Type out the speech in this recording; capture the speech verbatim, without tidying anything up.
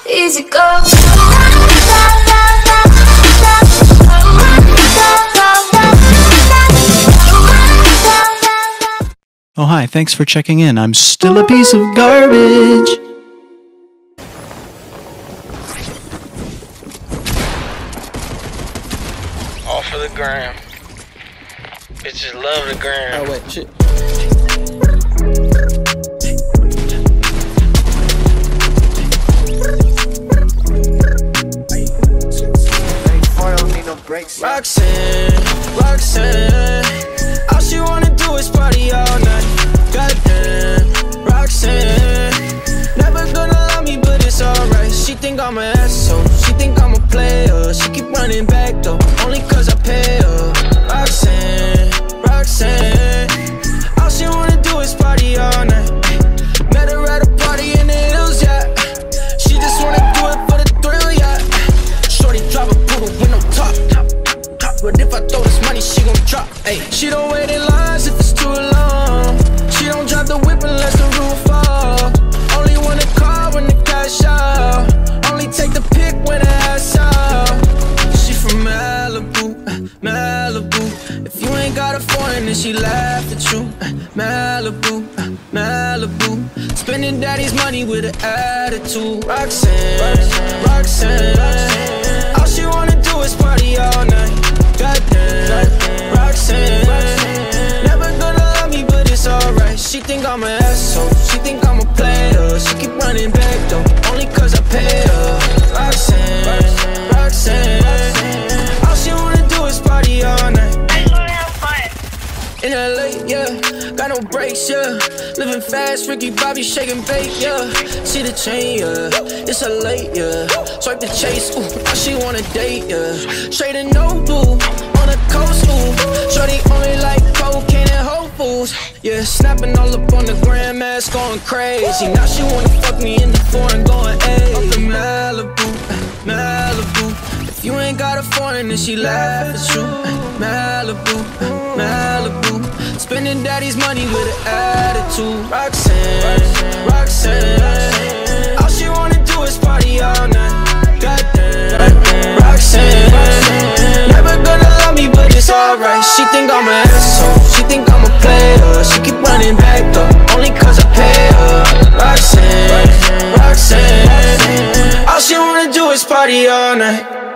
easy go. Oh hi, thanks for checking in. I'm still a piece of garbage. All for the gram. Bitches love the gram. Oh wait, shit. Roxanne, Roxanne, all she wanna do is party all night. Goddamn, Roxanne, never gonna love me, but it's alright. She think I'm an asshole, she think I'm a player. She keep running back though, only cause I pay her. Roxanne, Roxanne, all she wanna do is party all night. Met her at a party in the hills, yeah. She just wanna do it for the thrill, yeah. Shorty drive a poodle with no top. But if I throw this money, she gon' drop. Ay, she don't wait in lines if it's too long. She don't drive the whip unless the roof fall. Only want a car when the cash out. Only take the pic when the ass out. She from Malibu, Malibu. If you ain't got a foreign, then she laugh at you. Malibu, Malibu. Spending daddy's money with an attitude. Roxanne, Roxanne, Roxanne. All she wanna do is party all night. Goddamn, Roxanne, Roxanne, never gonna love me, but it's alright. She think I'm an asshole, she think I'm a player. She keep running back though, only cause I pay her. Roxanne, Roxanne, Roxanne, all she wanna do is party all night. I just wanna have fun. In L A, yeah, got no brakes, yeah. Living fast, Ricky Bobby shaking bait, yeah. See the chain, yeah, it's a late, yeah. Swipe the chase, ooh, now she wanna date, yeah. Straight and no blue, on the coast, ooh. Shorty only like cocaine and Whole Foods, yeah. Snapping all up on the grandmas, going crazy. Now she wanna fuck me in the foreign, going ayy. Up in Malibu, Malibu. If you ain't got a foreign, then she laugh at you. Malibu, Malibu. Spending daddy's money with an attitude. Roxanne, Roxanne, Roxanne, all she wanna do is party all night. Goddamn, Roxanne, Roxanne, never gonna love me, but it's alright. She think I'm an asshole, she think I'm a player. She keep running back though, only cause I pay her. Roxanne, Roxanne, all she wanna do is party all night.